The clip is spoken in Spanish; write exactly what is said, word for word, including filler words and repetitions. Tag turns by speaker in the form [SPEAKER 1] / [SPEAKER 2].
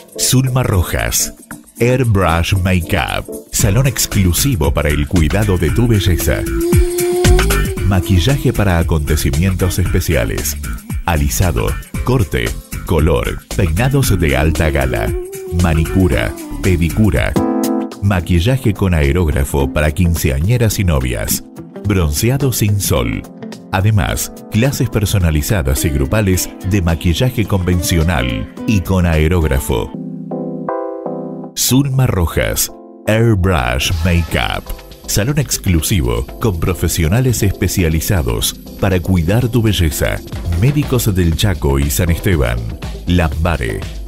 [SPEAKER 1] Zulma Rojas, Airbrush Makeup, salón exclusivo para el cuidado de tu belleza. Maquillaje para acontecimientos especiales, alisado, corte, color, peinados de alta gala, manicura, pedicura, maquillaje con aerógrafo para quinceañeras y novias, bronceado sin sol. Además, clases personalizadas y grupales de maquillaje convencional y con aerógrafo. Zulma Rojas, Airbrush Makeup, salón exclusivo con profesionales especializados para cuidar tu belleza. Médicos del Chaco y San Esteban, Lambare,